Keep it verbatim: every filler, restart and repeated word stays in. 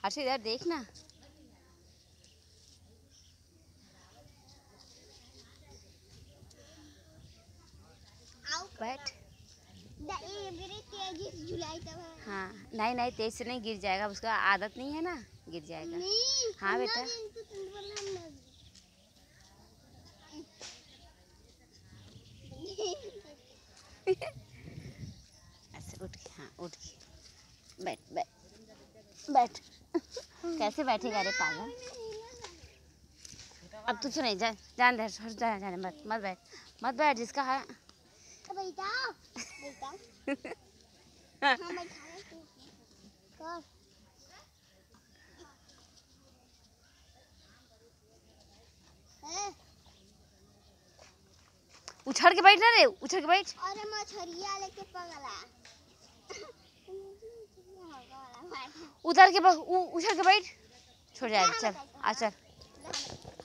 हर्ष इधर देखना। बैठ। हाँ नहीं नहीं तेज से नहीं गिर जाएगा, उसका आदत नहीं है ना, गिर जाएगा। हाँ बेटा ऐसे उठ के, हाँ उठ के बैठ बैठ बैठ। कैसे बैठेगा रे पागल। अब तुझे नहीं जा, जान दे, जाने जाने मत मत बैठ मत बैठ जिसका है। बेटा बेटा हाँ बैठा उछड़ के बैठ ना रे, उछड़ के बैठ। अरे मछरिया लेके पगला उतर के उछड़ के बैठ, छोड़ जाएगा। चल आ चल।